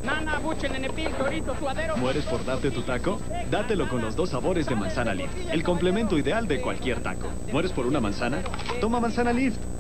Nana, buche, nenepil, chorizo, suadero. ¿Mueres por darte tu taco? Dátelo con los 2 sabores de manzana Lift, el complemento ideal de cualquier taco. ¿Mueres por una manzana? Toma manzana Lift.